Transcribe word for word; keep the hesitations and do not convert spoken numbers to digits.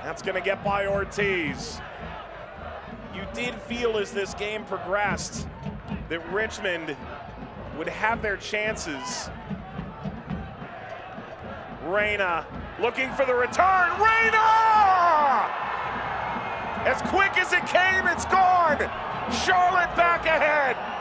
That's going to get by Ortiz. You did feel as this game progressed that Richmond would have their chances. Reyna looking for the return. Reyna! As quick as it came, it's gone. Charlotte back ahead.